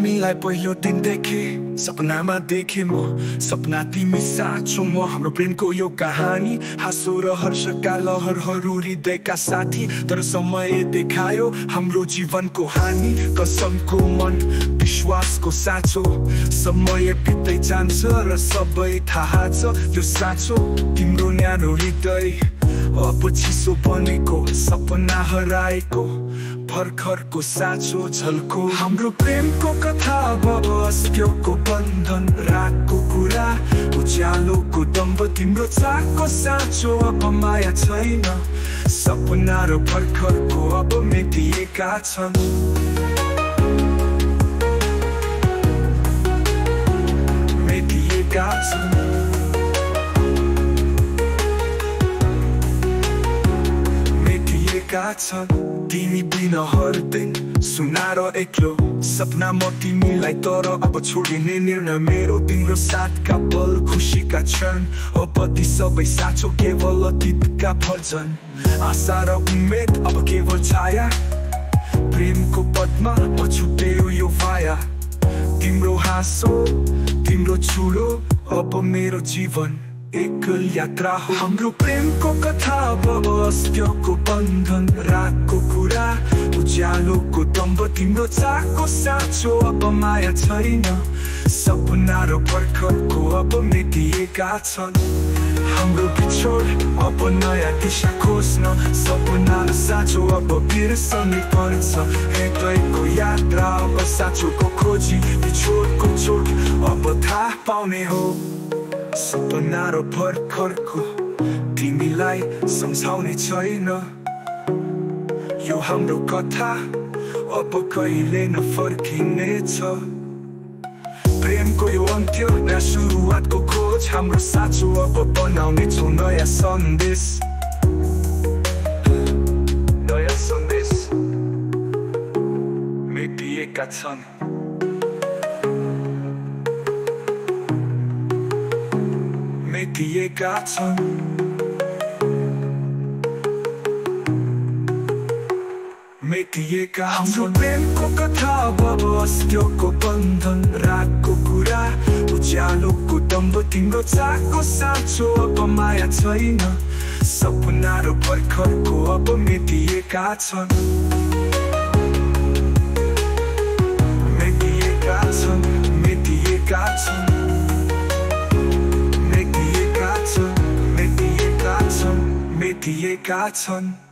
तिमीलाई पहिलो दिन देखे सपनामा देखे म सपना तिमी साँचो म हाम्रो प्रेमको यो कहानी हाँसो र हर्षका लहरहरू हृदयका साथी तर समय देखायो हाम्रो जीवनको हानि कसमको मन विश्वासको साँचो समय बित्दै जान्छ र सबै थाहा छ त्यो साँचो तिम्रो न्यानो हृदय अब चिसो बनेको सपना हराएको भर्खरको साँचो झल्को हाम्रो प्रेमको कथा अब अस्क्योको बन्धन रातको कुरा उज्यालोको दम्ब तिम्रो चाकको साँचो अब माया छैन सपना र भर्खरको अब मेटिएका छन् मेटिएका छन् मेटिएका छन् तिमी बिन हर दिन सुना र एक्लो सपना म तिमीलाई तर अब छोडिने निर्णय मेरो तिम्रो साथका पल खुसीका क्षण अब ती सबै साँचो केवल अतीतका भर्जन आशा र उम्मेद अब केवल छाया प्रेमको पदमा छुट्यो यो वाया तिम्रो हाँसो तिम्रो छुलो अब मेरो जीवन एकल यात्रा हो हाम्रो प्रेमको कथा अब अस्क्योको बन्धन रातको कुरा उज्यालोको दम्ब तिम्रो चाकको साँचो अब माया छैन सपना र भर्खरको अब मेटिएका छन् हाम्रो बिछोड अब नयाँ दिशा खोज्न सपना र साँचो अब बिर्सनै पर्छ हृदयको यात्रा अब साँचोको खोजी बिछोडको चोट अब थाहा पाउने हो सपना र भर्खरको तिमीलाई सम्झाउने छैन यो हाम्रो कथा अब कहिले नफर्किनेछ प्रेमको यो अन्त्य न सुरुवातको खोज हाम्रो साँचो अब बनाउने छौँ नयाँ सन्देश नयाँ सन्देश मेटिएका छन् मेटिएका छन् मेटिएका हाम्रो प्रेमको कथा अब अस्क्योको बन्धन रातको कुरा उज्यालोको दम्ब तिम्रो चाकको साँचो अब माया छैन सपना र भर्खरको अब मेटिएका छन् मेटिएका छन् मेटिएका छन् मेटिएका छन्